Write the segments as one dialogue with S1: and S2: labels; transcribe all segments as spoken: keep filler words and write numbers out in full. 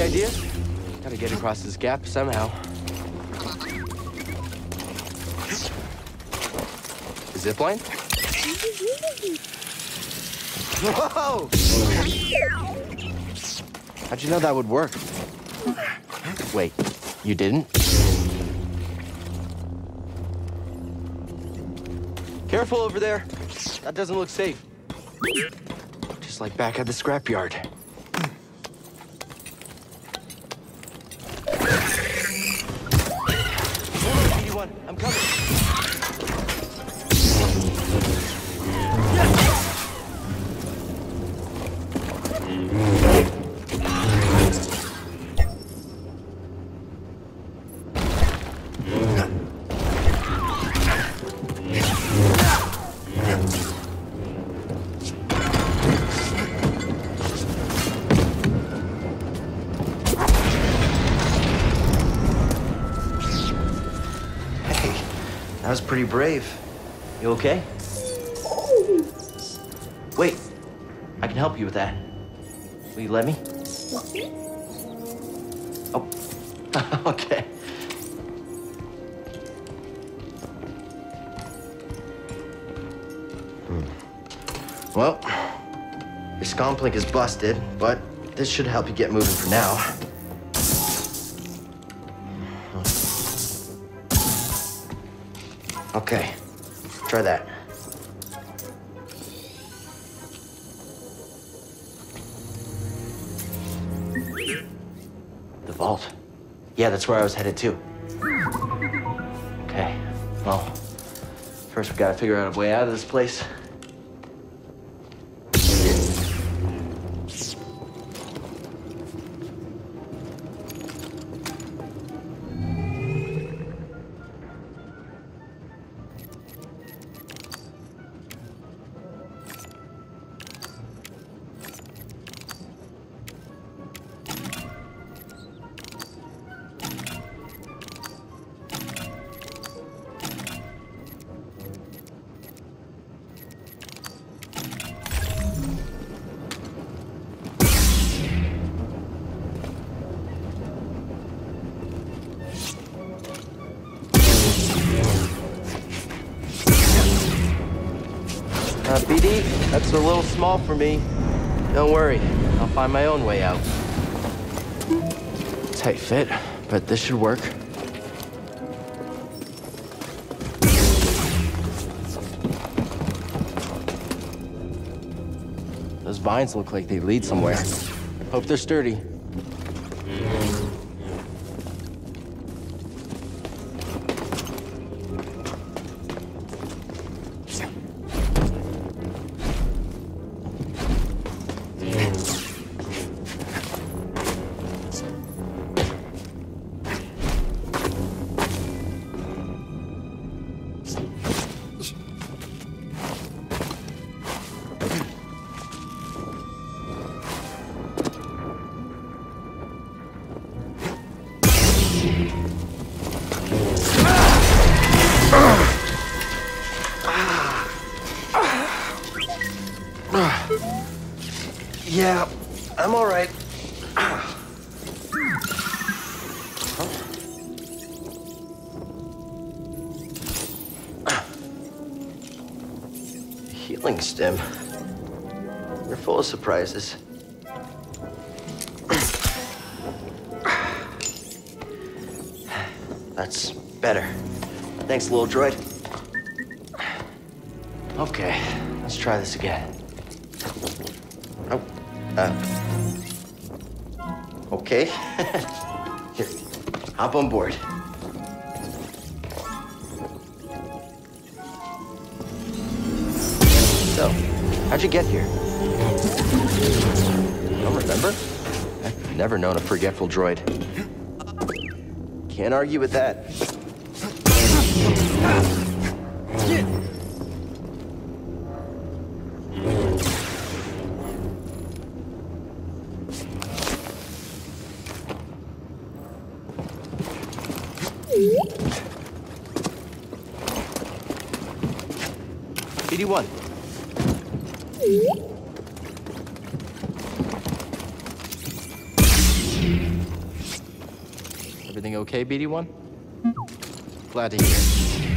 S1: idea? Gotta get across this gap somehow. Zipline? Whoa! How'd you know that would work? Wait, you didn't? Careful over there. That doesn't look safe. Just like back at the scrapyard. Hold on, B D one. I'm coming.
S2: That was pretty brave. You okay? Wait, I can help you with that. Will you let me? Oh, okay. Hmm. Well, your scomplink is busted, but this should help you get moving for now. Okay, try that. The vault. Yeah, that's where I was headed to. Okay, well, first we gotta figure out a way out of this place. Uh, B D, that's a little small for me. Don't worry, I'll find my own way out. Tight fit, but this should work. Those vines look like they lead somewhere. Hope they're sturdy. Yeah, I'm all right. Huh? Healing stem. You're full of surprises. That's better. Thanks, little droid. Okay, let's try this again. Oh, uh, okay. Here, hop on board. So, how'd you get here? You don't remember? I've never known a forgetful droid. Can't argue with that. B D one.
S1: Everything okay, B D one? Glad to hear.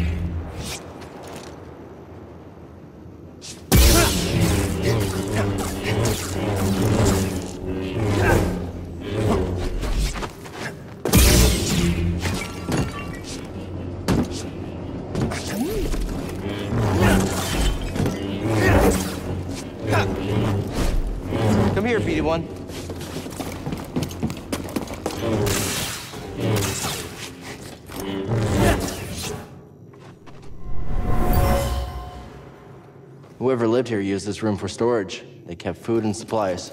S1: Come here, B D one. Whoever lived here used this room for storage. They kept food and supplies.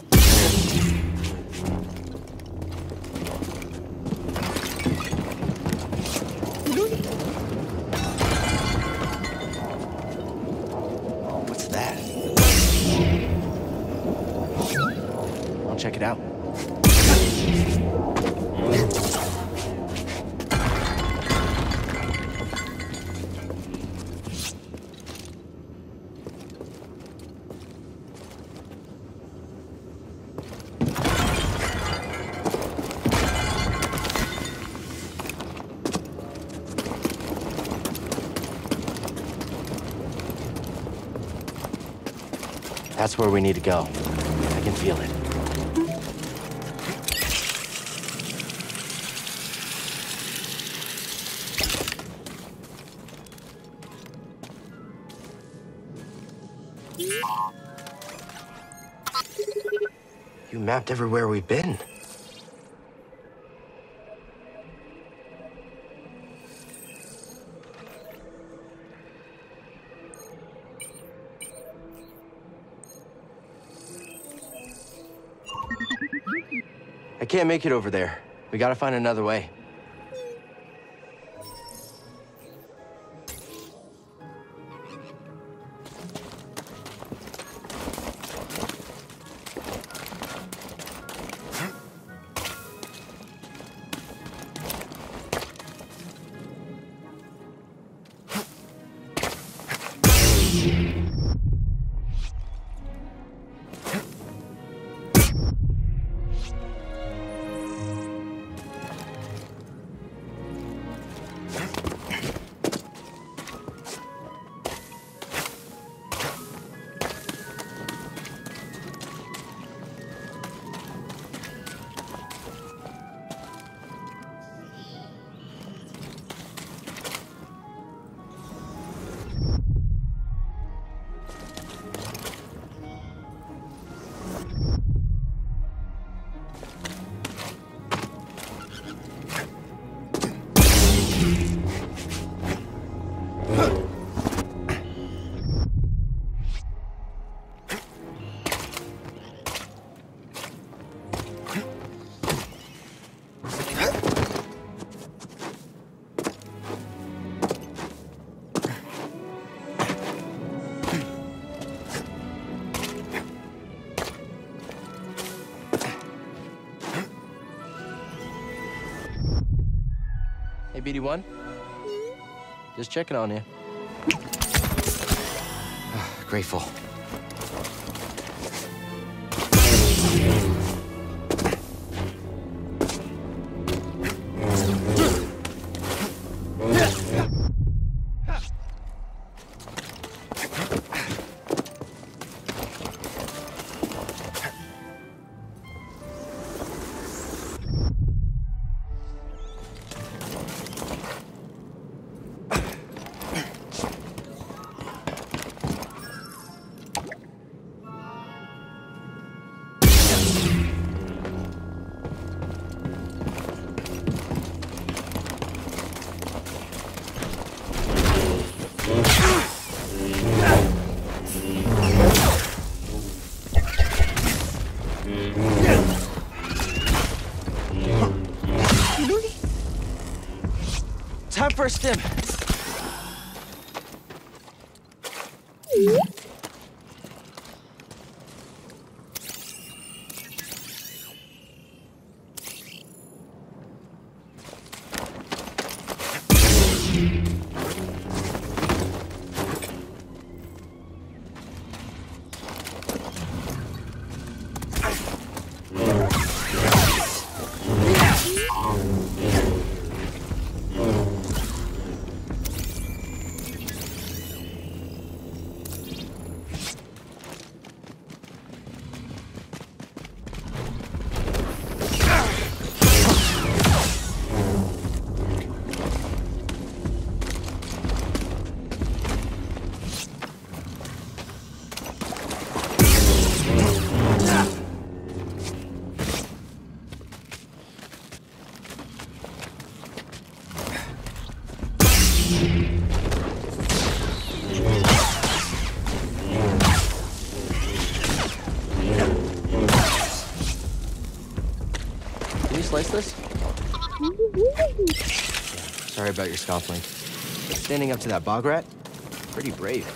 S1: What's that? I'll check it out. That's where we need to go. I can feel it. You mapped everywhere we've been. I can't make it over there. We gotta find another way. Hey, B D one? Just checking on you. Grateful. Time for a stim. slice this? Sorry about your scoffling. But standing up to that bog rat? Pretty brave.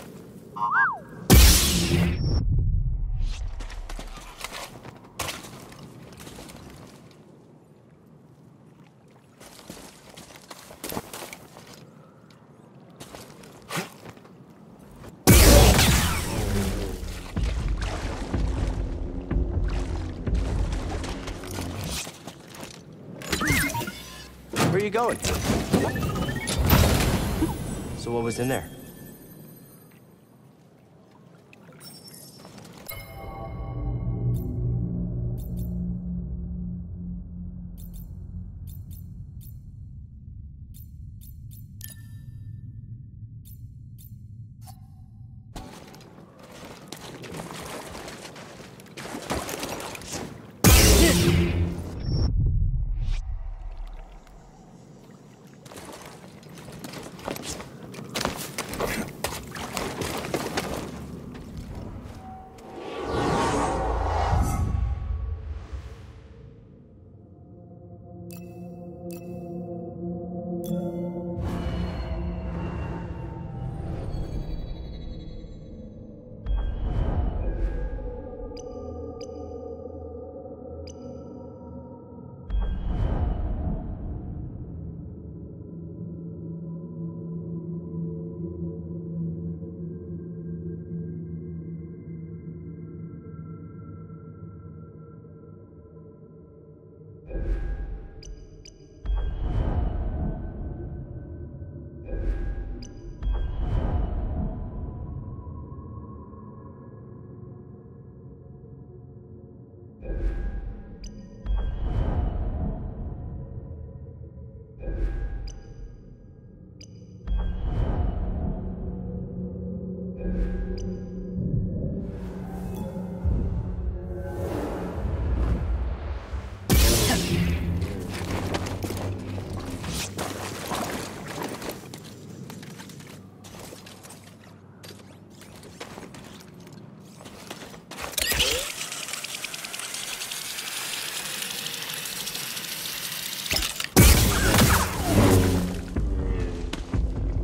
S1: Where are you going? So what was in there?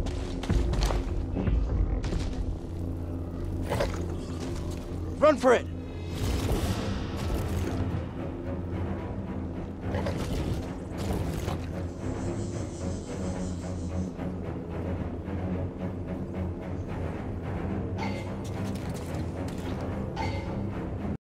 S1: Run for it!